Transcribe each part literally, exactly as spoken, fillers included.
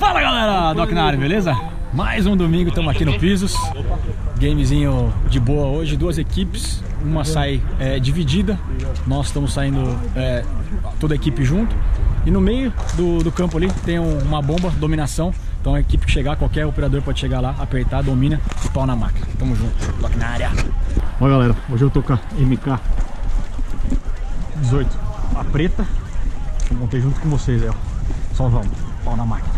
Fala galera, Doc na área, beleza? Mais um domingo, estamos aqui no Pisos. Gamezinho de boa hoje, duas equipes, uma sai é, dividida. Nós estamos saindo é, toda a equipe junto. E no meio do, do campo ali tem um, uma bomba, dominação. Então a equipe que chegar, qualquer operador pode chegar lá, apertar, domina e pau na máquina. Tamo junto, Doc na área. Olha galera, hoje eu tô com a M K dezoito, a preta. Eu montei junto com vocês aí, ó. Só vamos, pau na máquina.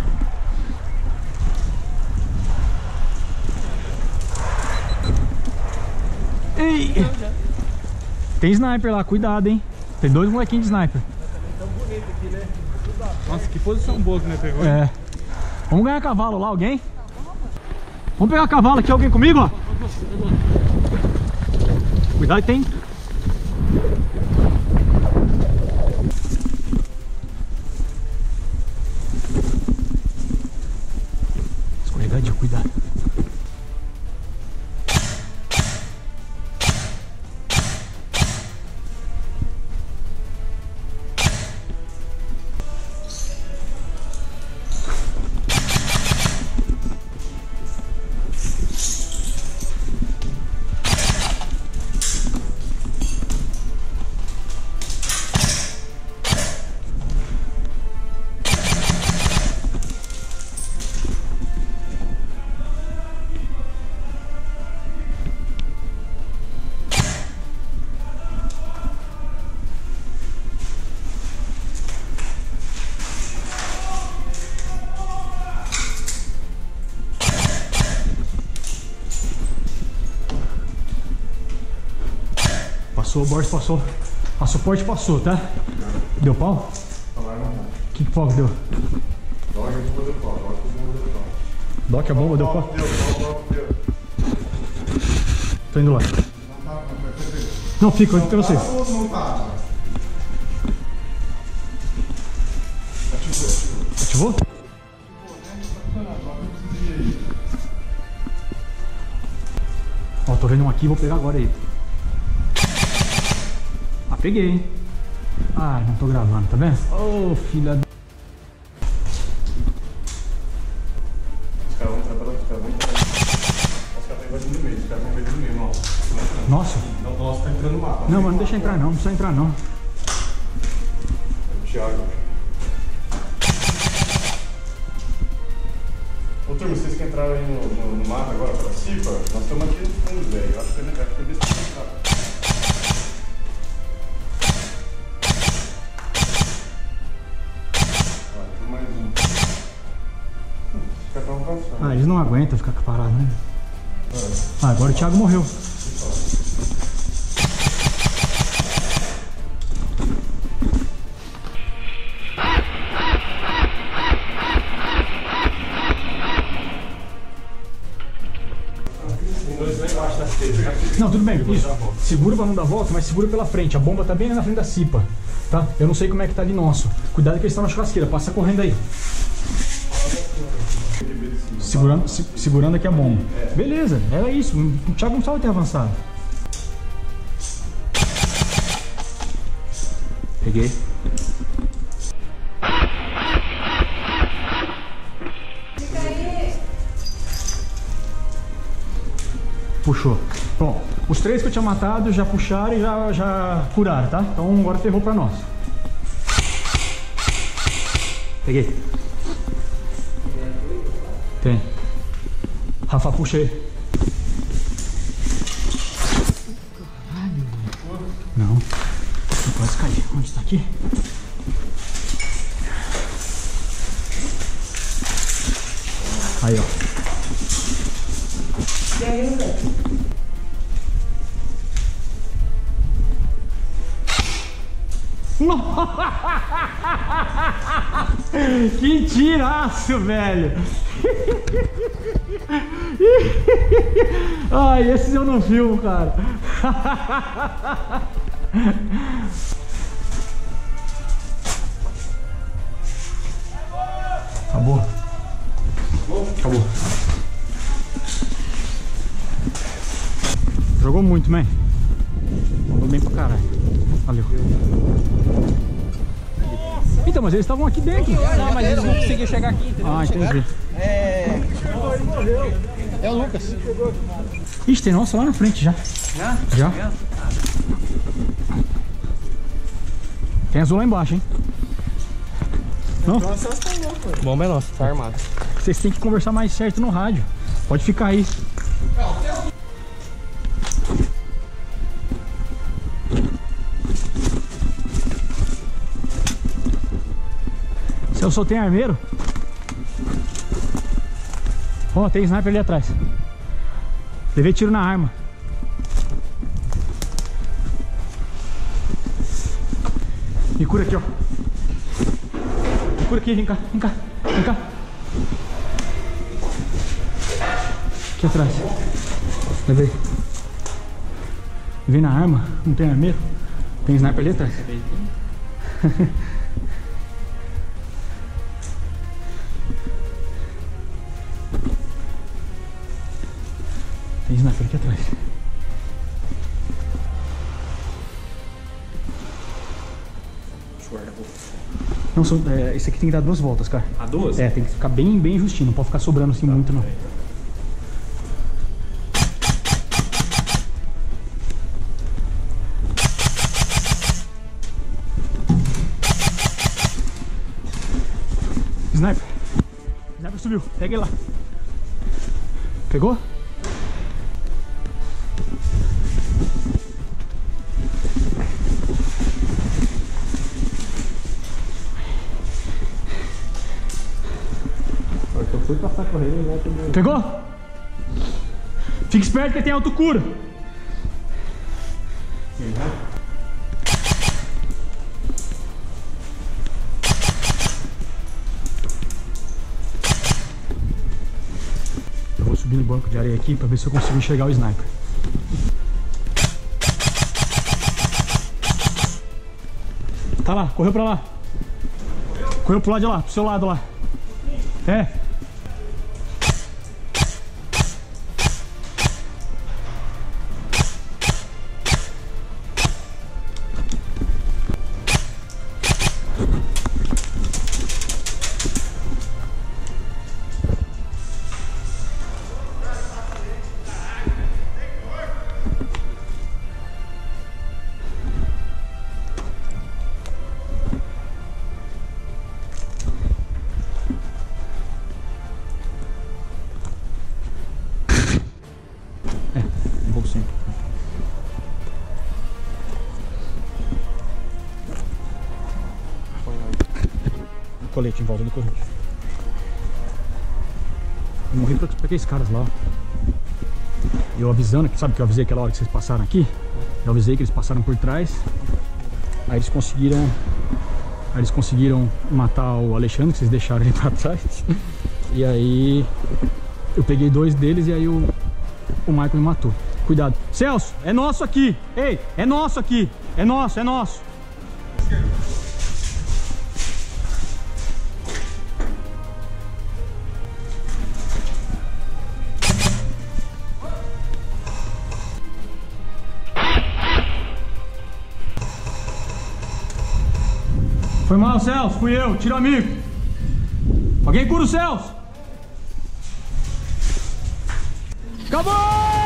Ei! Tem sniper lá, cuidado, hein? Tem dois molequinhos de sniper. Tão bonito aqui, né? Nossa, que posição boa que né, pegou. É. Vamos ganhar cavalo lá, alguém? Vamos pegar cavalo aqui, alguém comigo, ó? Cuidado, tem. Escorregadio, cuidado. Passou, o Borges passou. A suporte passou, tá? Deu pau? Que pau que deu? Doc, a bomba deu pau. Doc, a bomba deu pau? Tô indo lá. Não, fica, onde tem vocês? Ativou? Ó, tô vendo um aqui, vou pegar agora aí. Ah, peguei, hein? Ah, não tô gravando, tá vendo? Ô, oh, filha da... Os caras vão entrar pela... Os caras vão entrar... Os caras vão no meio, os caras vão ver no meio, ó. Nossa! Não, nossa, tá entrando no mapa. Não, mas não deixa entrar não, não precisa entrar não. É o Thiago. Ô, turma, vocês que entraram aí no, no, no mapa agora, pela Cipa, nós estamos aqui no fundo, velho. Eu acho que é acho que é desse lado. Ah, eles não aguentam ficar parados, né? Ah, agora o Thiago morreu. Não, tudo bem, isso. Segura pra não dar volta, mas segura pela frente. A bomba tá bem na frente da Cipa, tá? Eu não sei como é que tá ali nosso. Cuidado que eles estão na churrasqueira, passa correndo aí. Segurando, se, segurando aqui a bomba. Beleza, era isso. O Thiago não precisava ter avançado. Peguei. Puxou. Bom, os três que eu tinha matado já puxaram e já, já curaram, tá? Então agora ferrou pra nós. Peguei. Tem. Rafa, puxa aí. Caralho. Não. Não pode cair. Onde está aqui? Aí, ó. E aí, moleque? Que tiraço, velho! Ai, esses eu não filmo, cara. Acabou. Acabou. Jogou muito, man. Mandou bem pra caralho. Valeu. Nossa! Então, mas eles estavam aqui dentro. Não, mas eles não conseguiram chegar aqui, entendeu? Ah, entendi. É... É o Lucas. Ixi, tem nossa lá na frente já. Já? Já. Tem azul lá embaixo, hein? Não? Bomba é nossa, tá armado. Vocês têm que conversar mais certo no rádio. Pode ficar aí. Se eu só tenho armeiro. Ó, oh, tem sniper ali atrás. Levei tiro na arma. Me cura aqui, ó. Me cura aqui, vem cá, vem cá, vem cá. Aqui atrás. Levei. Levei na arma, não tem armeiro. Tem sniper ali atrás. Tem sniper aqui atrás. Não, são, é, esse aqui tem que dar duas voltas, cara. A duas? É, tem que ficar bem, bem justinho, não pode ficar sobrando assim muito, não. Sniper. Sniper subiu, pega ele lá. Pegou? Eu fui passar correndo e volta meu. Pegou? Fica esperto que tem autocura. Eu vou subir no banco de areia aqui pra ver se eu consigo enxergar o sniper. Tá lá, correu pra lá. Correu pro lado de lá, pro seu lado lá. É. Colete em volta do corrente. Eu morri pra aqueles caras lá. Eu avisando, sabe que eu avisei aquela hora que vocês passaram aqui? Eu avisei que eles passaram por trás. Aí eles conseguiram. Aí eles conseguiram matar o Alexandre, que vocês deixaram ele pra trás. E aí eu peguei dois deles e aí o, o Michael me matou. Cuidado. Celso, é nosso aqui! Ei, é nosso aqui! É nosso, é nosso! Foi mal, Celso, fui eu, tiro amigo. Alguém cura o Celso? Acabou!